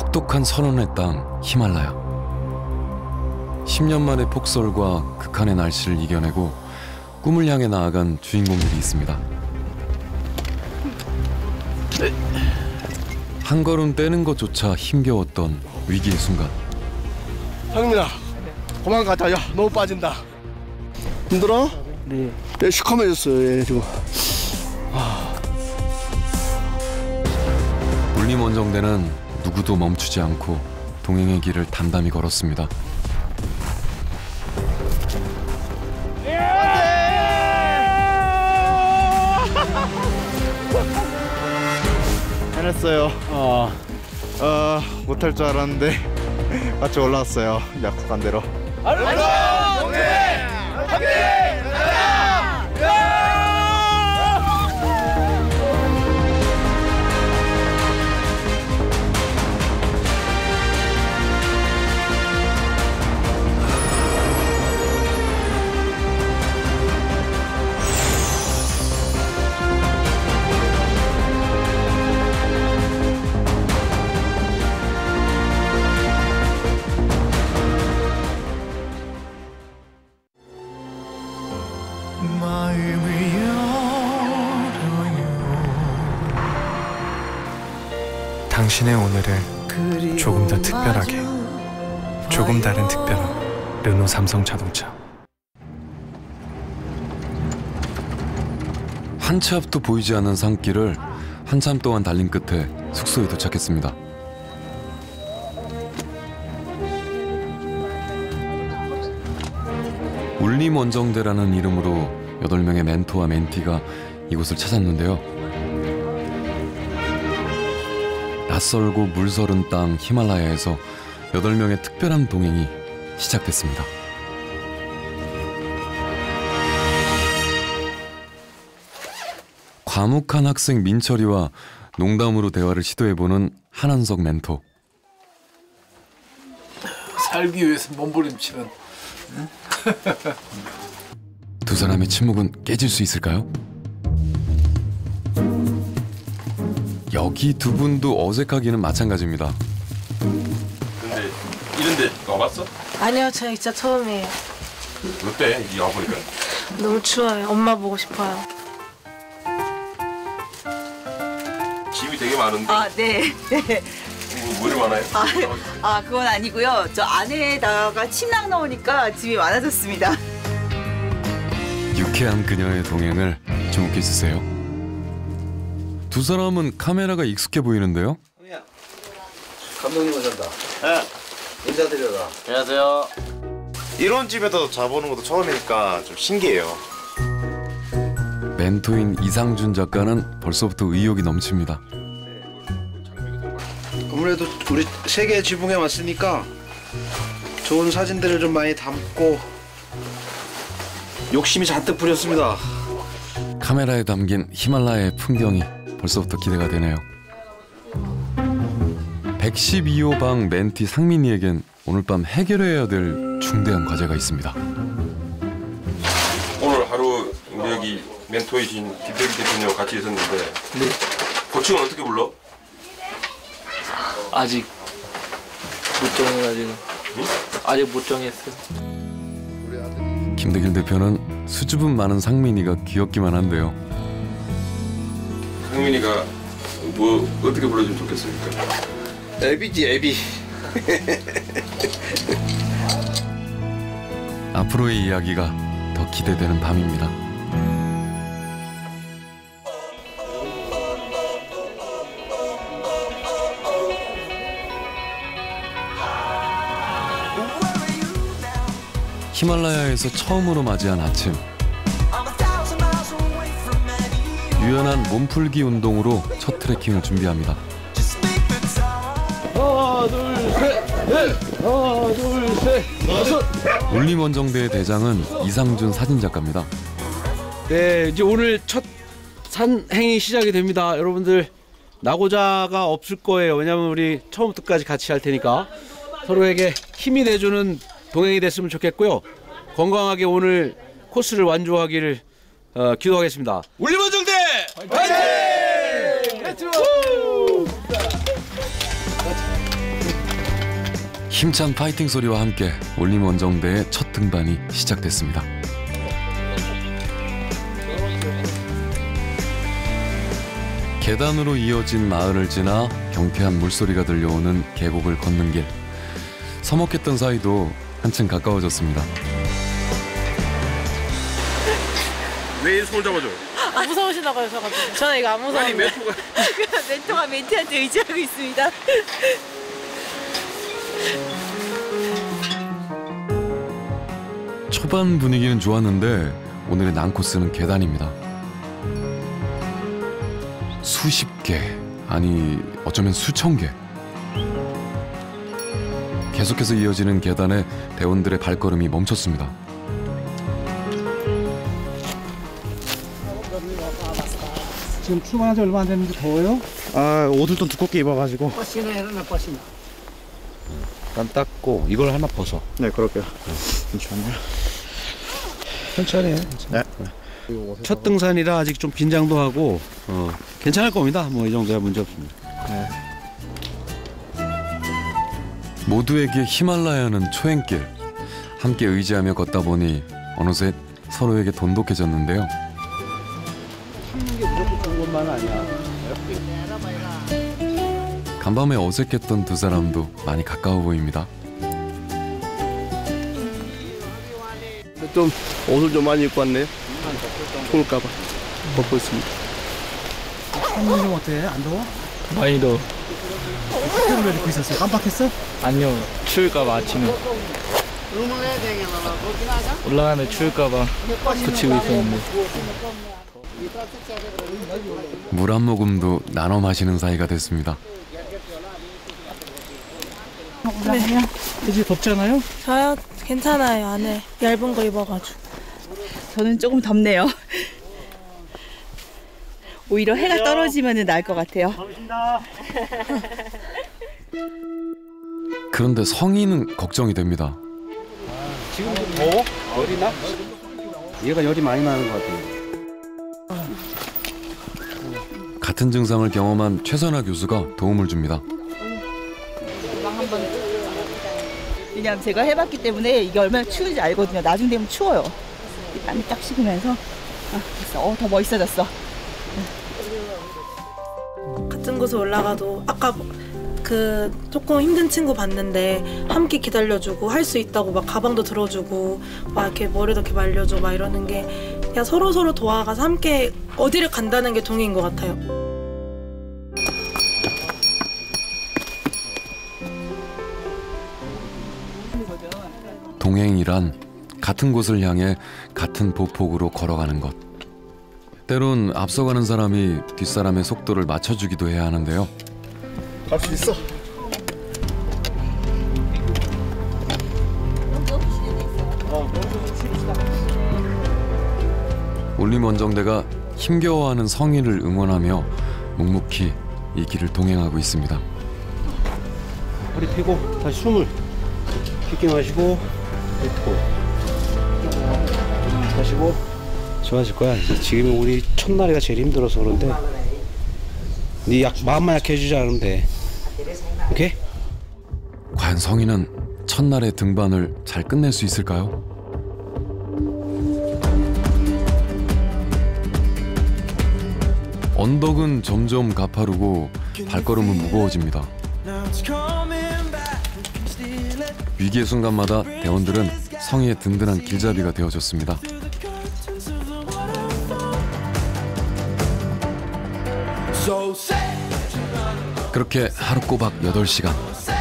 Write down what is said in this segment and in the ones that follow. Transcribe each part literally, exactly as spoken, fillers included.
혹독한 선원의 땅 히말라야. 십 년 만에 폭설과 극한의 날씨를 이겨내고 꿈을 향해 나아간 주인공들이 있습니다. 한 걸음 떼는 것조차 힘겨웠던 위기의 순간. 형민아, 그만 가자. 야, 너무 빠진다. 힘들어? 네. 예, 시커매졌어요. 예, 지금. 울림원정대는 누구도 멈추지 않고 동행의 길을 담담히 걸었습니다. 해냈어요. 어, 어 못할 줄 알았는데 같이 올라왔어요. 약속한 대로. 알겠습니다. 동해! 함께 가자! 당신의 오늘을 조금 더 특별하게, 조금 다른 특별함, 르노 삼성 자동차. 한 치 앞도 보이지 않는 산길을 한참 동안 달린 끝에 숙소에 도착했습니다. 울림원정대라는 이름으로 여덟 명의 멘토와 멘티가 이곳을 찾았는데요. 낯설고 물서른 땅 히말라야에서 여덟 명의 특별한 동행이 시작됐습니다. 과묵한 학생 민철이와 농담으로 대화를 시도해보는 한한석 멘토. 살기 위해서 몸부림치는. 응? 두 사람의 침묵은 깨질 수 있을까요? 여기 두 분도 어색하기는 마찬가지입니다. 근데 이런 데 와봤어? 아니요, 저 진짜 처음이에요. 어때? 이 와보니까. 너무 추워요. 엄마 보고 싶어요. 짐이 되게 많은데. 아, 네. 네. 뭐, 뭐 많아요? 아, 아, 그건 아니고요. 저 안에다가 침낭 넣으니까 짐이 많아졌습니다. 유쾌한 그녀의 동행을 주목해주세요. 두 사람은 카메라가 익숙해 보이는데요? 감독님 오셨다. 네. 인사드려라. 안녕하세요. 이런 집에서 자보는 것도 처음이니까 좀 신기해요. 멘토인 이상준 작가는 벌써부터 의욕이 넘칩니다. 아무래도 우리 세계 지붕에 왔으니까 좋은 사진들을 좀 많이 담고 욕심이 잔뜩 부렸습니다. 카메라에 담긴 히말라야의 풍경이 벌써부터 기대가 되네요. 백십이 호 방 멘티 상민이에겐 오늘 밤 해결해야 될 중대한 과제가 있습니다. 오늘 하루 우리 여기 멘토이신 김대기 대표님과 같이 있었는데 네. 고칭은 어떻게 불러? 아직 못 정해가지고. 응? 아직 못 정했어요. 김대길 대표는 수줍음 많은 상민이가 귀엽기만 한데요. 상민이가 뭐 어떻게 불러주면 좋겠습니까? 애비지 애비. 앞으로의 이야기가 더 기대되는 밤입니다. 히말라야에서 처음으로 맞이한 아침. 유연한 몸풀기 운동으로 첫 트레킹을 준비합니다. 하나, 둘, 셋, 넷! 하나, 둘, 셋, 다섯! 울림원정대의 대장은 이상준 사진작가입니다. 네, 이제 오늘 첫 산행이 시작이 됩니다. 여러분들 낙오자가 없을 거예요. 왜냐하면 우리 처음부터까지 같이 할 테니까 서로에게 힘이 내주는 동행이 됐으면 좋겠고요. 건강하게 오늘 코스를 완주하기를 어, 기도하겠습니다. 울림원정대 화이팅! 화이팅! 힘찬 파이팅 소리와 함께 울림 원정대의 첫 등반이 시작됐습니다. 계단으로 이어진 마을을 지나 경쾌한 물소리가 들려오는 계곡을 걷는 길. 서먹했던 사이도 한층 가까워졌습니다. 왜 손 잡아줘? 아, 무서우시나 봐요, 저 같은. 저는 이거 안 무서운데. 아니 멘토가 멘토가 멘티한테 의지하고 있습니다. 초반 분위기는 좋았는데 오늘의 난코스는 계단입니다. 수십 개, 아니 어쩌면 수천 개. 계속해서 이어지는 계단에 대원들의 발걸음이 멈췄습니다. 지금 출발한 지 얼마 안 됐는데 더워요? 아, 옷을 좀 두껍게 입어가지고. 일단 닦고 이걸 하나 벗어. 네, 그럴게요. 잠시만요. 천천히 해. 네. 첫 등산이라 아직 좀 긴장도 하고 어, 괜찮을 겁니다. 뭐 이 정도야 문제 없습니다. 네. 모두에게 히말라야는 초행길. 함께 의지하며 걷다 보니 어느새 서로에게 돈독해졌는데요. 참는 게 무조건 좋은 것만은 아니야. 간밤에 어색했던 두 사람도 많이 가까워 보입니다. 좀 옷을 좀 많이 입고 왔네요. 추울까봐 벗고 있습니다. 참는 좀 어때? 안 더워? 많이 더워. 특별히 왜 입고 있었어요? 깜빡했어? 아니요, 추울까봐 아침에. 올라가는데 추울까봐 붙이고 있었는데. 물 한 모금도 나눠 마시는 사이가 됐습니다. 네. 그지 덥잖아요? 저요? 괜찮아요. 안에 얇은 거 입어가지고. 저는 조금 덥네요. 오히려 해가 떨어지면 나을 것 같아요. 그런데 성인은 걱정이 됩니다. 지금도 더워? 열이 나? 얘가 열이 많이 나는 것 같아요. 같은 증상을 경험한 최선아 교수가 도움을 줍니다. 왜냐면 제가 해봤기 때문에 이게 얼마나 추운지 알거든요. 나중 되면 추워요. 땀이 딱 식으면서 아, 됐어. 어, 더 멋있어졌어. 같은 곳에 올라가도 아까 그 조금 힘든 친구 봤는데 함께 기다려주고 할 수 있다고 막 가방도 들어주고 막 이렇게 머리도 이렇게 말려주고 막 이러는 게 그냥 서로 서로 도와가서 함께 어디를 간다는 게 동의인 것 같아요. 동행이란 같은 곳을 향해 같은 보폭으로 걸어가는 것. 때론 앞서가는 사람이 뒷사람의 속도를 맞춰주기도 해야 하는데요. 갈 수 있어. 울림 원정대가 힘겨워하는 성인을 응원하며 묵묵히 이 길을 동행하고 있습니다. 허리 펴고 다시 숨을 깊게 마시고 뱉고 마시고. 좋아질 거야. 지금이 우리 첫날이가 제일 힘들어서 그런데 네 약, 마음만 약해지지 않으면 돼. 오케이? 과연 성인은 첫날의 등반을 잘 끝낼 수 있을까요? 언덕은 점점 가파르고 발걸음은 무거워집니다. 위기의 순간마다 대원들은 성희의 든든한 길잡이가 되어줬습니다. 그렇게 하루 꼬박 여덟 시간.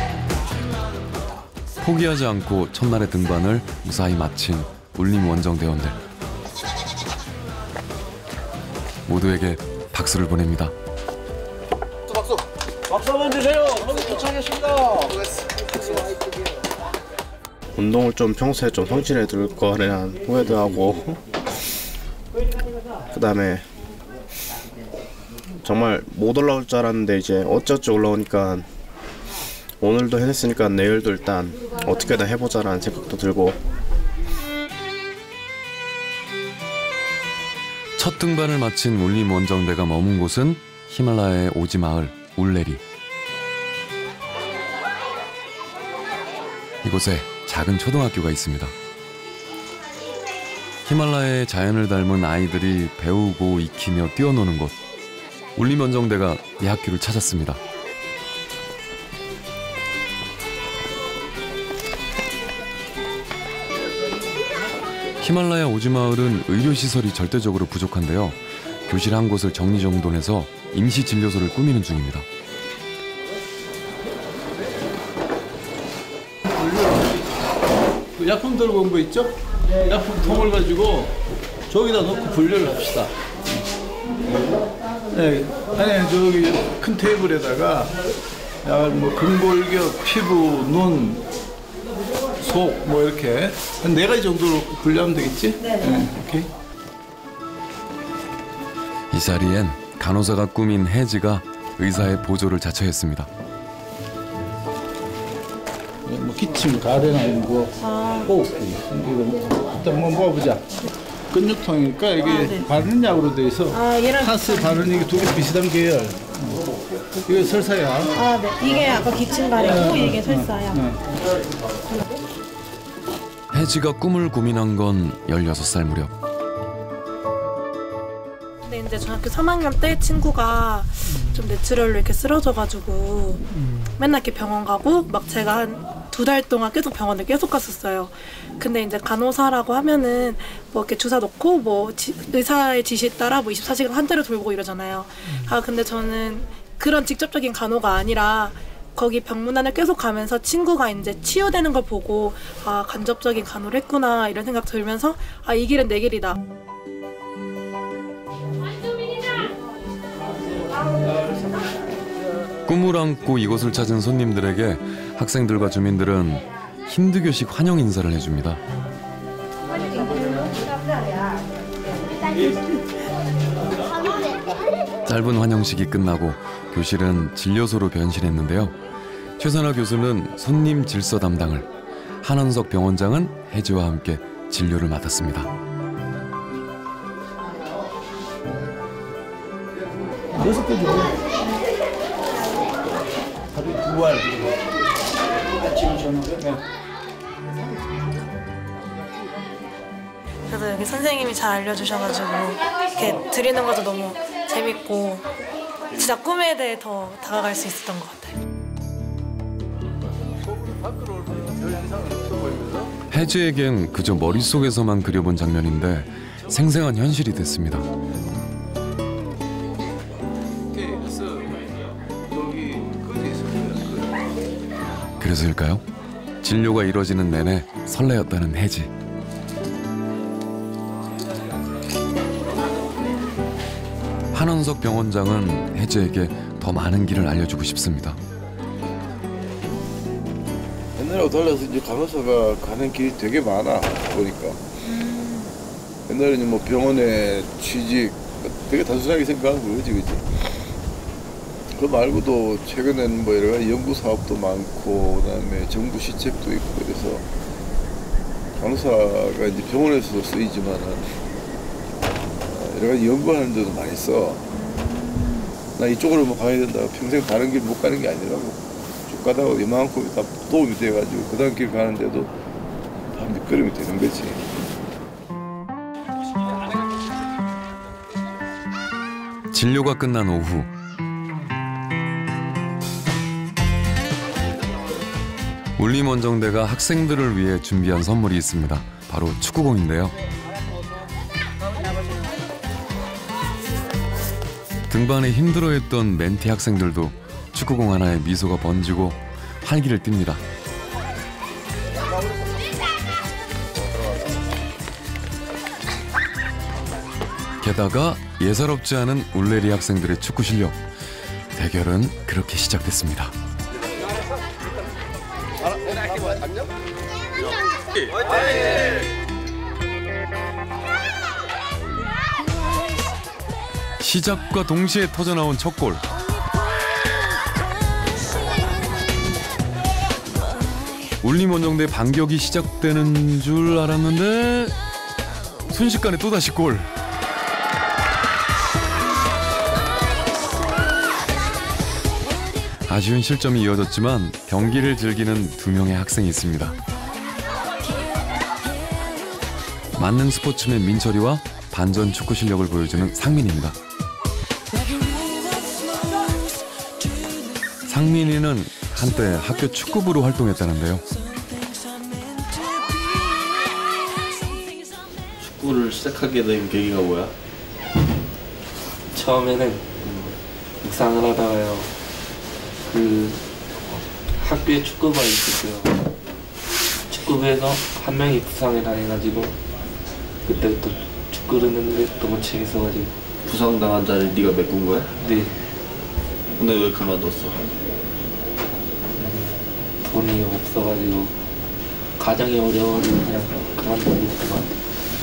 포기하지 않고 첫날의 등반을 무사히 마친 울림 원정대원들. 모두에게 박수를 보냅니다. 박수! 박수 한번 주세요! 거기 도착했습니다! 운동을 좀 평소에 좀 성실해 둘 거에 대한 후회도 하고, 그 다음에 정말 못 올라올 줄 알았는데 이제 어쩌지 올라오니까 오늘도 해냈으니까 내일도 일단 어떻게든 해보자라는 생각도 들고. 첫 등반을 마친 울림 원정대가 머문 곳은 히말라야의 오지 마을 울레리. 이곳에 작은 초등학교가 있습니다. 히말라야의 자연을 닮은 아이들이 배우고 익히며 뛰어노는 곳. 울림원정대가 이 학교를 찾았습니다. 히말라야 오지마을은 의료시설이 절대적으로 부족한데요. 교실 한 곳을 정리정돈해서 임시진료소를 꾸미는 중입니다. 그 약품 들고 온 거 있죠? 약품 통을 가지고 저기다 놓고 분류를 합시다. 네, 아니 저기 큰 테이블에다가 약간 뭐 근골격, 피부, 눈, 속 뭐 이렇게 한 네 가지 정도로 분류하면 되겠지? 네. 네, 오케이. 이 자리엔 간호사가 꾸민 혜지가 의사의 보조를 자처했습니다. 뭐 기침, 가래나 이런 거, 호흡기 이거 일단 한번 모아보자. 근육통이니까 이게 아, 네. 바르는 약으로 돼 있어. 아, 얘랑 타스 바르는 이게 두 개 비슷한 계열. 이거 설사야. 아, 네. 이게 아까 기침가래고 이게 설사야. 네. 혜지가 꿈을 고민한 건 열여섯 살 무렵. 근데 이제 중학교 삼 학년 때 친구가 좀 뇌출혈로 이렇게 쓰러져가지고 맨날 이렇게 병원 가고 막 제가 한 두 달 동안 계속 병원을 계속 갔었어요. 근데 이제 간호사라고 하면은 뭐 이렇게 주사 놓고 뭐 지, 의사의 지시에 따라 뭐 이십사 시간 한 대로 돌고 이러잖아요. 아 근데 저는 그런 직접적인 간호가 아니라 거기 병문안을 계속 가면서 친구가 이제 치유되는 걸 보고 아 간접적인 간호를 했구나 이런 생각 들면서 아 이 길은 내 길이다. 꿈을 안고 이곳을 찾은 손님들에게 학생들과 주민들은 힌두교식 환영 인사를 해줍니다. 짧은 환영식이 끝나고 교실은 진료소로 변신했는데요. 최선아 교수는 손님 질서 담당을, 한원석 병원장은 혜지와 함께 진료를 맡았습니다. 여섯 개 줘. 하루에 두 알. 아침 저녁에. 네. 그래서 여기 선생님이 잘 알려주셔가지고 이렇게 드리는 것도 너무 재밌고 진짜 꿈에 대해 더 다가갈 수 있었던 것 같아요. 혜지에겐 그저 머릿속에서만 그려본 장면인데 생생한 현실이 됐습니다. 그래서일까요? 진료가 이루어지는 내내 설레었다는 혜지. 한원석 병원장은 혜지에게 더 많은 길을 알려주고 싶습니다. 옛날하고 달라서 이제 간호사가 가는 길이 되게 많아 보니까. 옛날에는 뭐 병원에 취직 되게 단순하게 생각하고 그러지, 그지? 그 말고도 최근에는 뭐 여러 가지 연구 사업도 많고 그다음에 정부 시책도 있고 그래서 간호사가 이제 병원에서도 쓰이지만은 여러 가지 연구하는 데도 많이 써. 나 이쪽으로 뭐 가야 된다. 평생 다른 길 못 가는 게 아니라고. 쭉 가다가 이만큼 다 도움이 돼가지고 그 다음 길 가는데도 다 밑거름이 되는 거지. 진료가 끝난 오후. 울림원정대가 학생들을 위해 준비한 선물이 있습니다. 바로 축구공인데요. 등반에 힘들어했던 멘티 학생들도 축구공 하나에 미소가 번지고 활기를 띱니다. 게다가 예사롭지 않은 울레리 학생들의 축구 실력. 대결은 그렇게 시작됐습니다. 시작과 동시에 터져나온 첫 골. 울림원정대 반격이 시작되는 줄 알았는데 순식간에 또다시 골. 아쉬운 실점이 이어졌지만 경기를 즐기는 두 명의 학생이 있습니다. 만능 스포츠맨 민철이와 반전 축구 실력을 보여주는 상민입니다. 상민이는 한때 학교 축구부로 활동했다는데요. 축구를 시작하게 된 계기가 뭐야? 처음에는 묵상을 하다가요. 그 학교에 축구부가 있었어요. 축구부에서 한 명이 부상을 당해가지고 그때부터 축구를 했는데 너무 재밌어가지고. 부상당한 자를 네가 메꾼 거야? 네. 근데 왜 그만뒀어? 돈이 없어가지고 가정이 어려워서 그냥 그만두고 있는 것 같아요.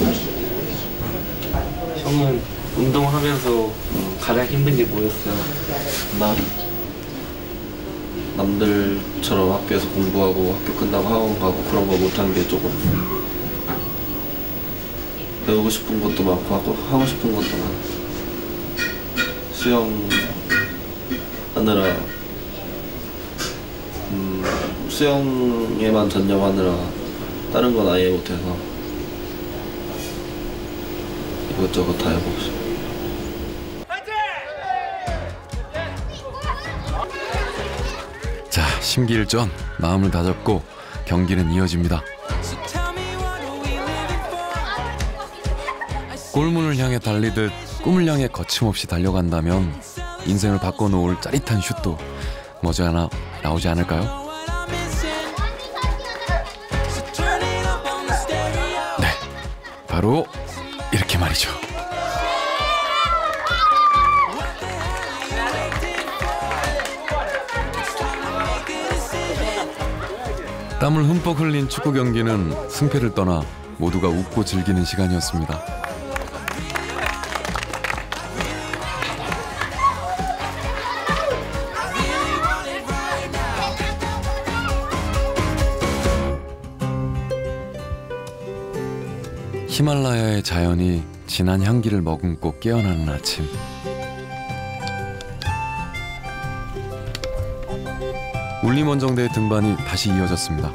형은 운동하면서 가장 힘든 게 뭐였어요? 나 남들처럼 학교에서 공부하고 학교 끝나고 학원 가고 그런 거 못한 게 조금 배우고 싶은 것도 많고 하고, 하고 싶은 것도 많고 수영 하느라 음, 수영에만 전념하느라 다른 건 아예 못해서 이것저것 다 해보고 싶어. 자, 심기일전 마음을 다잡고 경기는 이어집니다. 골문을 향해 달리듯 꿈을 향해 거침없이 달려간다면 인생을 바꿔놓을 짜릿한 슛도 머지않아 나오지 않을까요? 네, 바로 이렇게 말이죠. 땀을 흠뻑 흘린 축구 경기는 승패를 떠나 모두가 웃고 즐기는 시간이었습니다. 히말라야의 자연이 진한 향기를 머금고 깨어나는 아침. 울림원정대의 등반이 다시 이어졌습니다.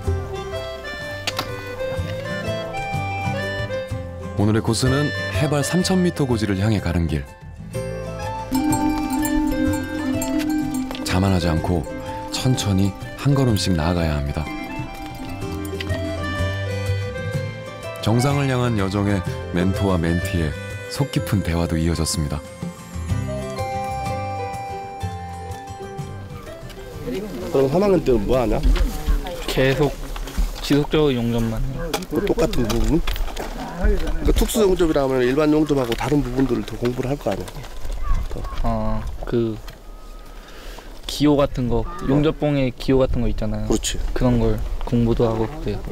오늘의 코스는 해발 삼천 미터 고지를 향해 가는 길. 자만하지 않고 천천히 한 걸음씩 나아가야 합니다. 정상을 향한 여정에 멘토와 멘티의 속 깊은 대화도 이어졌습니다. 그럼 삼 학년 때는 뭐 하냐? 계속 지속적으로 용접만 해요. 뭐 똑같은 부분? 그러니까 특수 용접이라면 일반 용접하고 다른 부분들을 더 공부를 할 거 아니야? 어, 그 기호 같은 거, 용접봉에 기호 같은 거 있잖아요. 그렇지. 그런 걸 공부도 하고 그래요.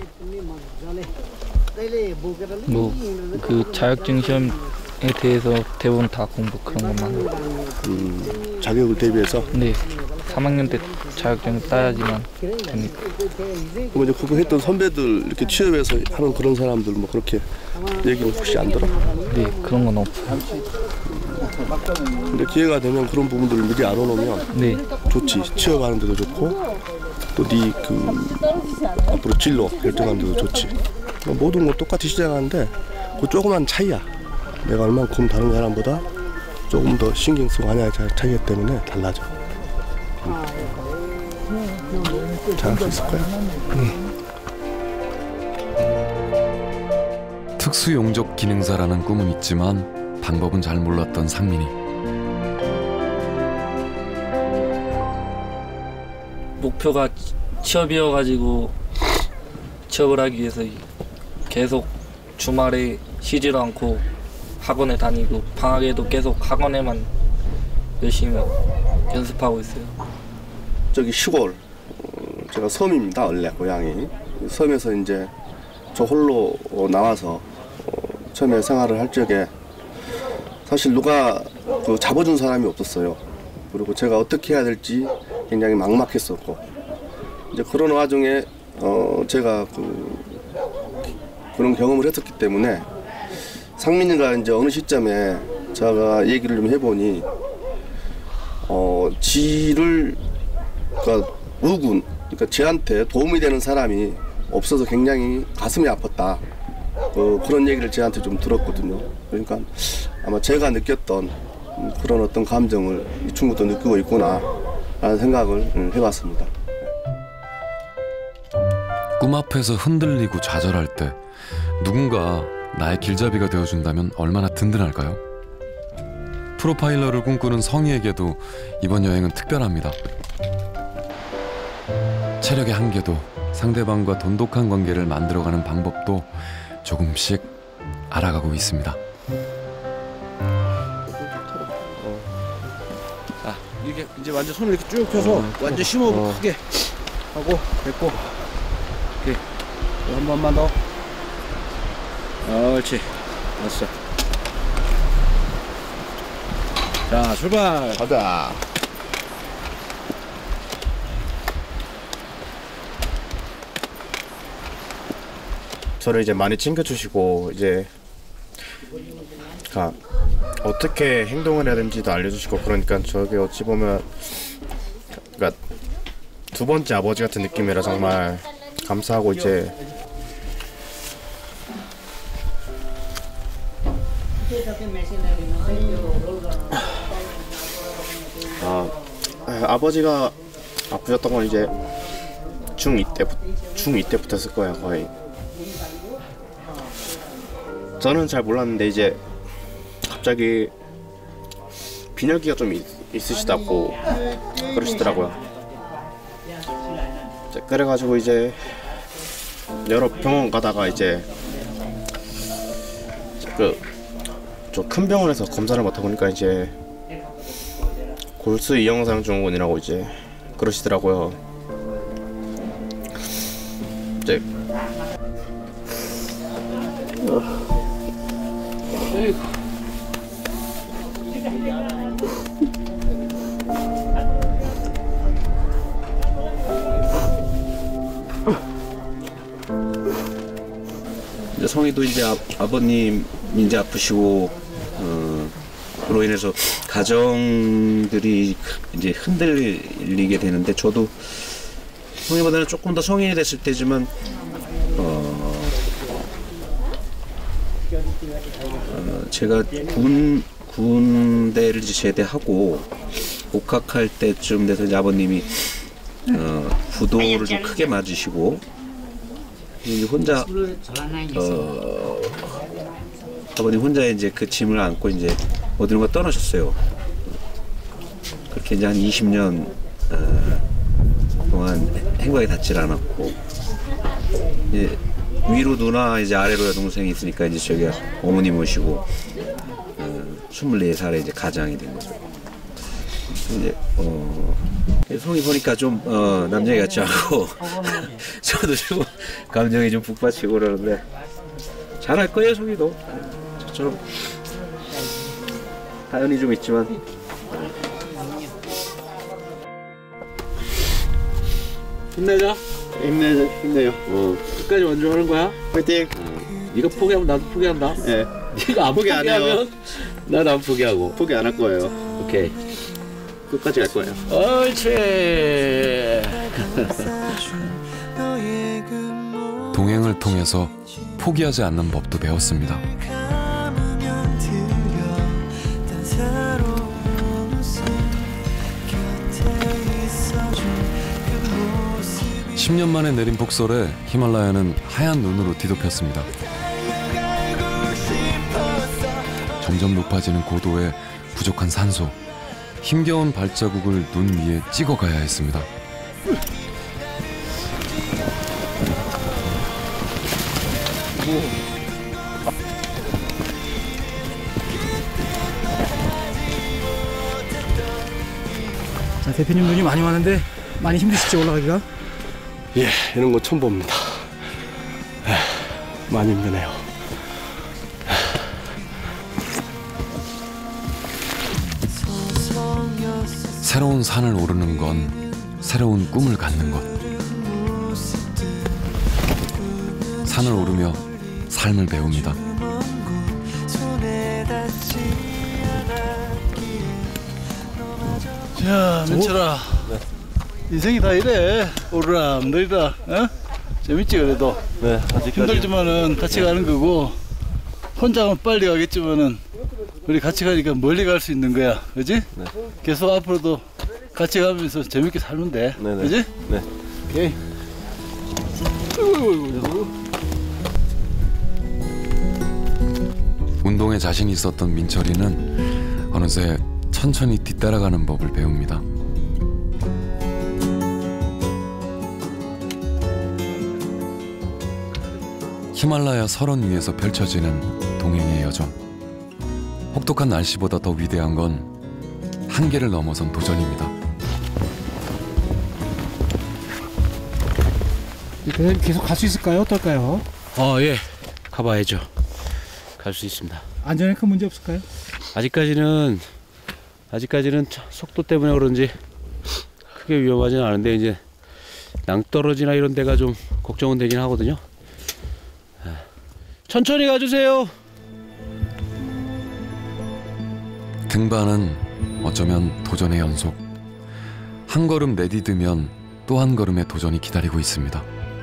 뭐 그 자격증 시험에 대해서 대부분 다 공부 그런 것만 해요. 음, 자격을 대비해서? 네, 삼 학년 때 자격증 따야지만 됩니다. 그럼 이제 그거 했던 선배들 이렇게 취업해서 하는 그런 사람들 뭐 그렇게 얘기는 혹시 안 들어? 네, 그런 건 없어요. 근데 기회가 되면 그런 부분들을 미리 알아놓으면 네. 좋지. 취업하는 데도 좋고 또 네 그 앞으로 진로 결정하는 데도 좋지. 모든 거 똑같이 시작하는데 그 조그만 차이야. 내가 얼만큼 다른 사람보다 조금 더 신경 쓰고 하냐의 차이기 때문에 달라져. 응. 잘할 수 있을 거야. 응. 특수용접 기능사라는 꿈은 있지만 방법은 잘 몰랐던 상민이. 목표가 취업이어가지고 취업을 하기 위해서 계속 주말에 쉬지도 않고 학원에 다니고 방학에도 계속 학원에만 열심히 연습하고 있어요. 저기 시골, 어, 제가 섬입니다. 원래 고향이. 섬에서 이제 저 홀로 어, 나와서 어, 처음에 생활을 할 적에 사실 누가 그 잡아준 사람이 없었어요. 그리고 제가 어떻게 해야 될지 굉장히 막막했었고 이제 그런 와중에 어, 제가 그, 그런 경험을 했었기 때문에 상민이가 이제 어느 시점에 제가 얘기를 좀 해보니 어, 지를 그러니까 우군, 그러니까 저한테 도움이 되는 사람이 없어서 굉장히 가슴이 아팠다. 어, 그런 얘기를 저한테 좀 들었거든요. 그러니까 아마 제가 느꼈던 그런 어떤 감정을 이 친구도 느끼고 있구나 라는 생각을 해봤습니다. 꿈 앞에서 흔들리고 좌절할 때 누군가 나의 길잡이가 되어준다면 얼마나 든든할까요? 프로파일러를 꿈꾸는 성희에게도 이번 여행은 특별합니다. 체력의 한계도 상대방과 돈독한 관계를 만들어가는 방법도 조금씩 알아가고 있습니다. 자, 이렇게 이제 완전 손을 이렇게 쭉 펴서 어, 완전 심호흡 어. 크게 하고 됐고, 오케이. 한 번만 더. 옳지. 됐어. 자, 출발. 가자. 저를 이제 많이 챙겨주시고 이제 그러니까 어떻게 행동을 해야 되는지도 알려주시고 그러니까 저게 어찌 보면 그러니까 두 번째 아버지 같은 느낌이라 정말 감사하고 이제 아, 아버지가 아프셨던 건 이제 중이 때부터 중이 때부터였을 거야 거의. 저는 잘 몰랐는데 이제 갑자기 빈혈기가 좀 있, 있으시다고 그러시더라고요. 이제 그래가지고 이제 여러 병원 가다가 이제 그 좀 큰 병원에서 검사를 맡아 보니까 이제 골수 이형상 증후군이라고 이제 그러시더라고요. 이제 이제 성희도 이제 아, 아버님 이제 아프시고 어, 그로 인해서 가정들이 이제 흔들리게 되는데 저도 성희보다는 조금 더 성인이 됐을 때지만 어, 어, 제가 군 군대를 이제 제대하고 복학할 때쯤 돼서 이제 아버님이 어, 부도를 좀 크게 맞으시고 이제 혼자 어, 아버님 혼자 이제 그 짐을 안고 이제 어디론가 떠나셨어요. 그렇게 이제 한 이십 년 어, 동안 행방에 닿질 않았고 이제 위로 누나 이제 아래로 여동생이 있으니까 이제 저기가 어머니 모시고 어, 스물네 살에 이제 가장이 된 거죠. 이제 어, 성이 보니까 좀 어, 남자애 같지 않고 저도 좀 감정이 좀 북받치고 그러는데 잘할 거예요. 성이도 저처럼 다연이 좀 있지만 힘내자. 힘내자. 힘내요. 어, 끝까지 완주하는 거야. 화이팅. 어, 네가 포기하면 나도 포기한다. 예. 네가 안 포기 안 포기하면 나도 안 포기하고. 포기 안 할 거예요. 오케이. 끝까지 갈 거예요. 옳지. 동행을 통해서 포기하지 않는 법도 배웠습니다. 십 년 만에 내린 폭설에 히말라야는 하얀 눈으로 뒤덮였습니다. 점점 높아지는 고도에 부족한 산소, 힘겨운 발자국을 눈 위에 찍어가야 했습니다. 자, 대표님 눈이 많이 많은데 많이 힘드시죠, 올라가기가? 예, 이런 거 처음 봅니다. 에, 많이 힘드네요. 새로운 산을 오르는 건 새로운 꿈을 갖는 것. 산을 오르며 삶을 배웁니다. 자, 민철아. 네. 인생이 다 이래. 오르락내리락. 어? 재밌지 그래도. 네, 아직까지. 힘들지만은 같이 가는 거고 혼자 가면 빨리 가겠지만은 우리 같이 가니까 멀리 갈 수 있는 거야. 그지? 네. 계속 앞으로도 같이 가면서 재밌게 살면 돼. 네네. 그지? 네. 오케이. 운동에 자신이 있었던 민철이는 어느새 천천히 뒤따라가는 법을 배웁니다. 히말라야 설원 위에서 펼쳐지는 동행의 여정. 혹독한 날씨보다 더 위대한 건 한계를 넘어선 도전입니다. 대장님 계속 갈 수 있을까요? 어떨까요? 어, 예. 가봐야죠. 갈 수 있습니다. 안전에 큰 문제 없을까요? 아직까지는 아직까지는 속도 때문에 그런지 크게 위험하지는 않은데 이제 낭떠러지나 이런 데가 좀 걱정은 되긴 하거든요. 천천히 가주세요. 등반은 어쩌면 도전의 연속. 한 걸음 내디디면 또 한 걸음의 도전이 기다리고 있습니다.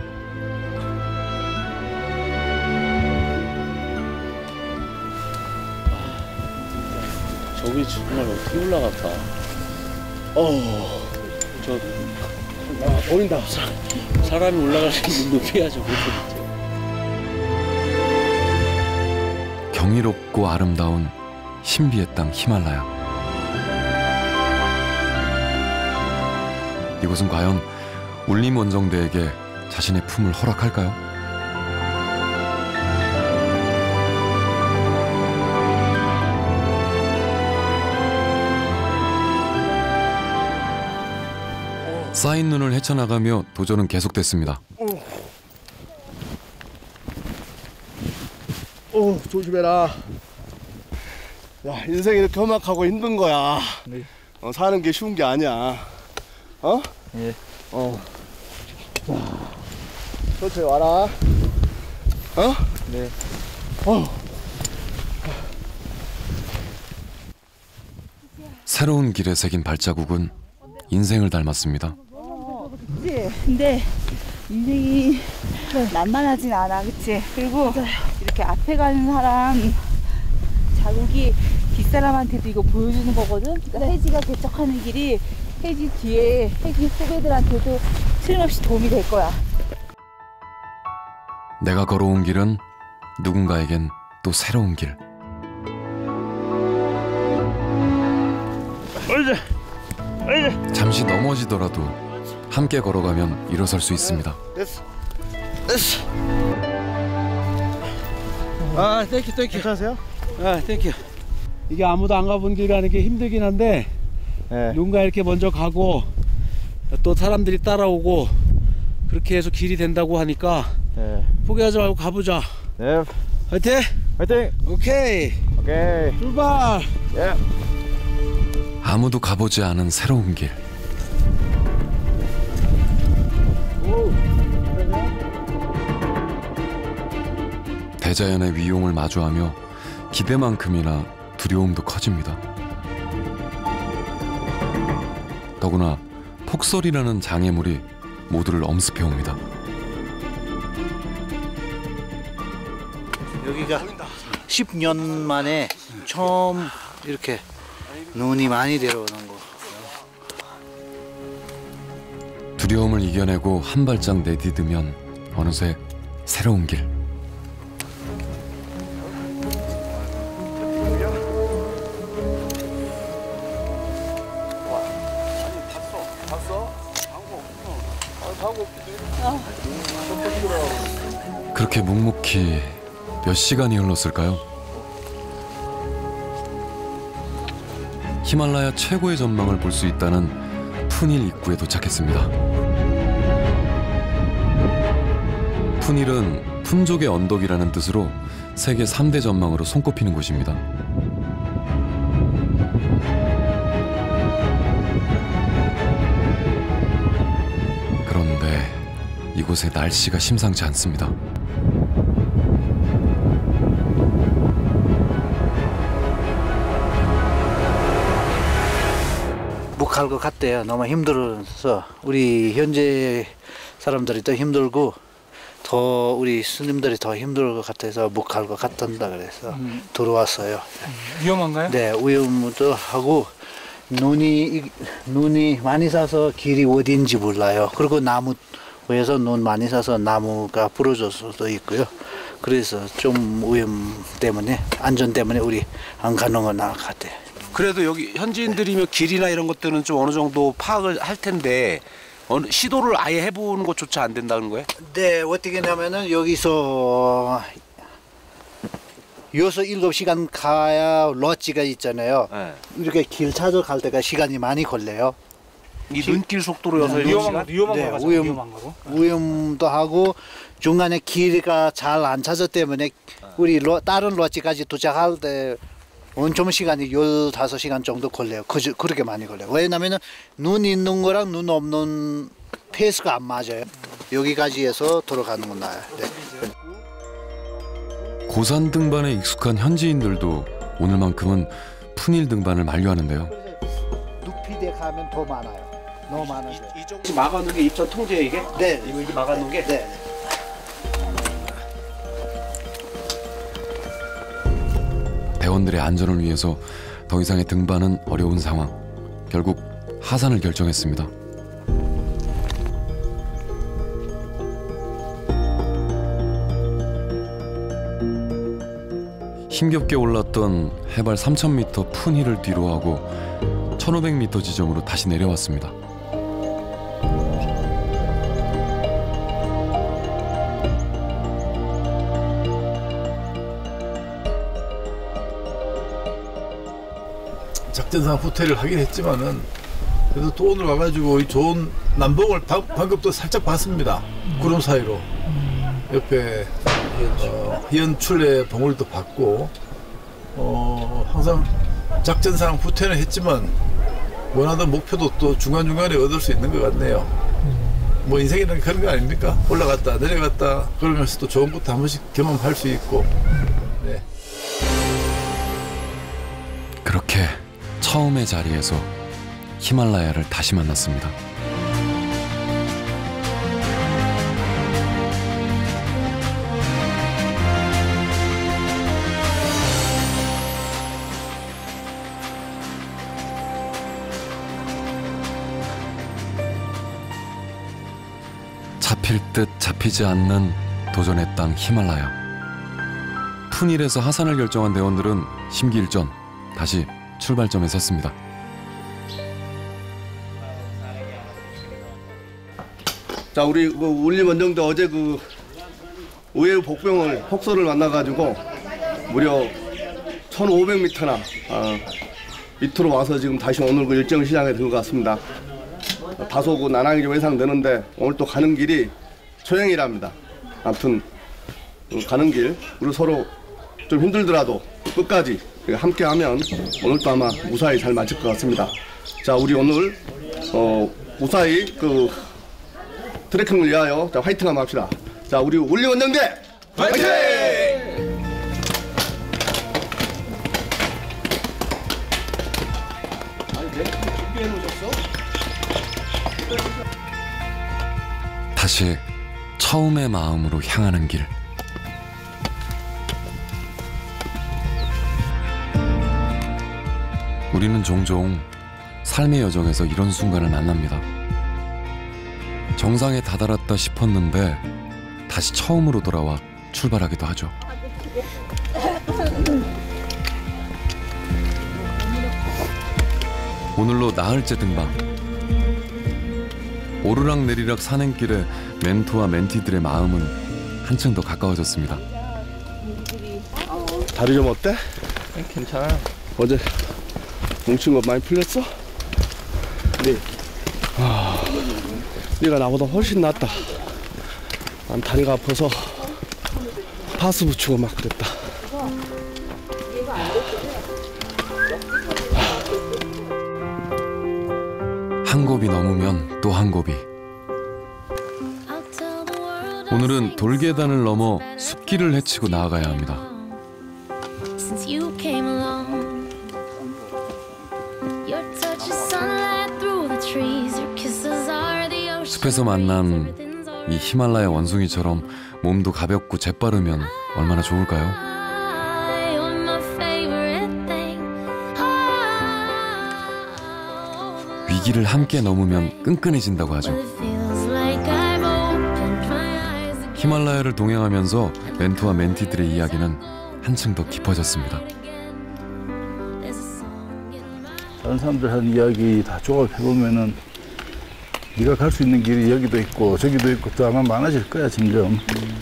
저기 정말 어떻게 올라갈까? 어, 저 아, 보인다. 사, 사람이 올라갈 수 있는 높이야 저거. 경이롭고 아름다운 신비의 땅 히말라야. 이곳은 과연 울림 원정대에게 자신의 품을 허락할까요? 쌓인 눈을 헤쳐나가며 도전은 계속됐습니다. 오, 조심해라. 야, 인생이 이렇게 험악하고 힘든 거야. 네. 어, 사는 게 쉬운 게 아니야. 어? 예. 어. 천천히 와라. 어? 네. 어. 새로운 길에 새긴 발자국은 인생을 닮았습니다. 그치? 근데 인생이 만만하진 않아, 그치? 그리고 이렇게 앞에 가는 사람 자국이 뒷사람한테도 이거 보여주는 거거든? 그러니까 혜지가 개척하는 길이 혜지 뒤에 혜지 후배들한테도 틀림없이 도움이 될 거야. 내가 걸어온 길은 누군가에겐 또 새로운 길. 잠시 넘어지더라도 함께 걸어가면 일어설 수 있습니다. 됐어. 됐어. 아, 땡큐, 땡큐. 괜찮으세요? 아, 땡큐. 이게 아무도 안 가본 길 가는 게 힘들긴 한데 네. 누군가 이렇게 먼저 가고 또 사람들이 따라오고 그렇게 해서 길이 된다고 하니까 네. 포기하지 말고 가보자. 네. 화이팅! 화이팅! 오케이! 오케이. 출발! 예. 아무도 가보지 않은 새로운 길. 대자연의 위용을 마주하며 기대만큼이나 두려움도 커집니다. 더구나 폭설이라는 장애물이 모두를 엄습해옵니다. 여기가 십 년 만에 처음 이렇게 눈이 많이 내려오는 거. 두려움을 이겨내고 한 발짝 내디디면 어느새 새로운 길. 그렇게 묵묵히 몇 시간이 흘렀을까요? 히말라야 최고의 전망을 볼 수 있다는 푸닐 입구에 도착했습니다. 푸닐은 푼족의 언덕이라는 뜻으로 세계 삼 대 전망으로 손꼽히는 곳입니다. 그런데 이곳의 날씨가 심상치 않습니다. 못 갈 것 같대요. 너무 힘들어서 우리 현재 사람들이 더 힘들고 더 우리 스님들이 더 힘들 것 같아서 못 갈 것 같단다 그래서 음. 들어왔어요. 위험한가요? 네, 위험도 하고 눈이 눈이 많이 사서 길이 어딘지 몰라요. 그리고 나무에서 눈 많이 사서 나무가 부러질 수도 있고요. 그래서 좀 위험 때문에 안전 때문에 우리 안 가는 건 나을 것 같아요. 그래도 여기 현지인들이면 길이나 이런 것들은 좀 어느 정도 파악을 할 텐데 어느 시도를 아예 해보는 것조차 안 된다는 거예요? 네, 어떻게 하냐면은 여기서 여섯 일곱 시간 가야 롯지가 있잖아요. 네. 이렇게 길 찾아갈 때가 시간이 많이 걸려요. 이 눈길 속도로 여섯 일곱 시간? 위험한 네, 거죠? 위험, 위험한 거고. 위험도 하고 중간에 길이가 잘 안 찾았기 때문에 우리 로, 다른 롯지까지 도착할 때 엄청 시간이 열다섯 시간 정도 걸려요. 그, 그렇게 많이 걸려요. 왜냐면은 눈 있는 거랑 눈 없는 페이스가 안 맞아요. 여기까지 해서 들어가는 건 나아요. 네. 고산 등반에 익숙한 현지인들도 오늘만큼은 푼일 등반을 만류하는데요. 높이대 가면 더 많아요. 너무 많아요. 이 정도 막아놓은 게 입전 통제 이게? 네. 이거 이게 막아놓은 게? 네. 대원들의 안전을 위해서 더 이상의 등반은 어려운 상황. 결국 하산을 결정했습니다. 힘겹게 올랐던 해발 삼천 미터 푼힐을 뒤로 하고 천오백 미터 지점으로 다시 내려왔습니다. 작전상 후퇴를 하긴 했지만은 그래도 또 오늘 와가지고 이 좋은 남봉을 방, 방금 또 살짝 봤습니다. 구름 사이로 옆에 어, 희연출의 봉을도 봤고 어, 항상 작전상 후퇴는 했지만 원하던 목표도 또 중간중간에 얻을 수 있는 것 같네요. 뭐 인생이라는 게 그런 거 아닙니까? 올라갔다 내려갔다 그러면서 또 좋은 것도 한 번씩 경험할 수 있고. 네. 그렇게 처음의 자리에서 히말라야를 다시 만났습니다. 잡힐 듯 잡히지 않는 도전의 땅 히말라야. 푼힐에서 하산을 결정한 대원들은 심기일전 다시 출발점에 섰습니다. 자, 우리 그 울림 원정대 어제 그 의외의 복병을 폭설을 만나가지고 무려 천오백 미터나 어, 밑으로 와서 지금 다시 오늘 그 일정을 시작에 들어갔습니다. 다소 그 난항이 좀 예상되는데 오늘 또 가는 길이 초행이랍니다. 아무튼 가는 길 우리 서로 좀 힘들더라도 끝까지 함께하면 오늘도 아마 무사히 잘 마칠 것 같습니다. 자, 우리 오늘 어, 무사히 그 트레킹을 위하여 자, 화이팅 한번 합시다. 자, 우리 울림 원정대 화이팅! 준비해 놓으셨어? 다시 처음의 마음으로 향하는 길. 우리는 종종 삶의 여정에서 이런 순간을 만납니다. 정상에 다다랐다 싶었는데 다시 처음으로 돌아와 출발하기도 하죠. 오늘로 나흘째 등반. 오르락내리락 산행길에 멘토와 멘티들의 마음은 한층 더 가까워졌습니다. 다리 좀 어때? 괜찮아요. 어제 뭉친 거 많이 풀렸어? 네. 아, 네가 나보다 훨씬 낫다. 난 다리가 아파서 파스 붙이고 막 그랬다. 한 곱이 넘으면 또 한 곱이. 오늘은 돌계단을 넘어 숲길을 헤치고 나아가야 합니다. Since you came along, your touch is sunlight 숲에서 만난 이 히말라야 원숭이처럼 몸도 가볍고 재빠르면 얼마나 좋을까요? 위기를 함께 넘으면 끈끈해진다고 하죠. 히말라야를 동행하면서 멘토와 멘티들의 이야기는 한층 더 깊어졌습니다. 다른 사람들 하는 이야기 다 종합해보면은 네가 갈 수 있는 길이 여기도 있고 저기도 있고 또 아마 많아질 거야 점점.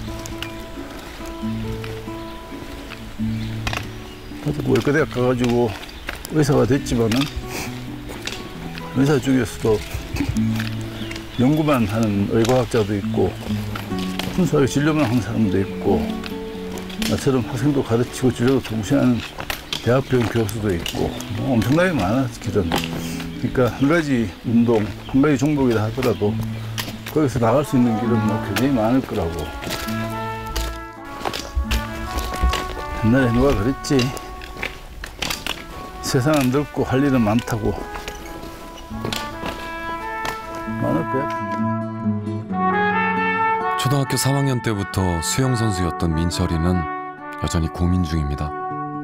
나도 뭐 의과대학 가가지고 의사가 됐지만은 의사 중에서도 연구만 하는 의과학자도 있고 순수하게 진료만 하는 사람도 있고 나처럼 학생도 가르치고 진료도 동시에 하는 대학병 교수도 있고 뭐 엄청나게 많아 길은. 그러니까 한 가지 운동, 한 가지 종목이라 하더라도 거기서 나갈 수 있는 길은 뭐 굉장히 많을 거라고. 옛날에 누가 그랬지. 세상은 넓고 할 일은 많다고. 많을 거야. 초등학교 삼 학년 때부터 수영 선수였던 민철이는 여전히 고민 중입니다.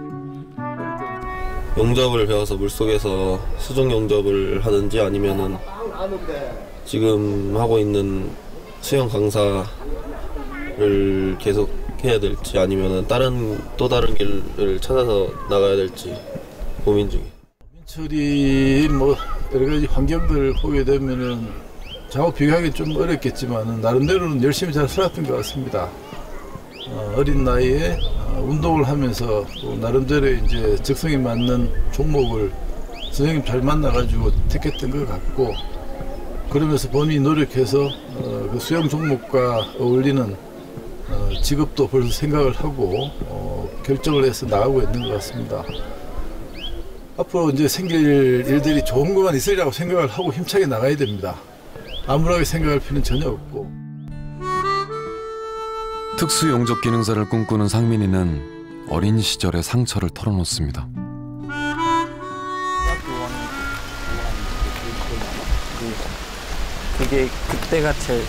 용접을 배워서 물속에서 수중 용접을 하든지 아니면은 지금 하고 있는 수영 강사를 계속 해야 될지 아니면은 다른 또 다른 길을 찾아서 나가야 될지 고민 중이에요. 민철이 뭐 여러 가지 환경들을 보게 되면은 저하고 비교하기 좀 어렵겠지만은 나름대로는 열심히 잘 살았던 것 같습니다. 어, 어린 나이에 어, 운동을 하면서 또 나름대로 이제 적성에 맞는 종목을 선생님 잘 만나가지고 택했던 것 같고, 그러면서 본인이 노력해서 어, 그 수영 종목과 어울리는 어, 직업도 벌써 생각을 하고 어, 결정을 해서 나가고 있는 것 같습니다. 앞으로 이제 생길 일들이 좋은 것만 있으리라고 생각을 하고 힘차게 나가야 됩니다. 암울하게 생각할 필요는 전혀 없고. 특수 용접 기능사를 꿈꾸는 상민이는 어린 시절의 상처를 털어놓습니다. 그게 그때가 제일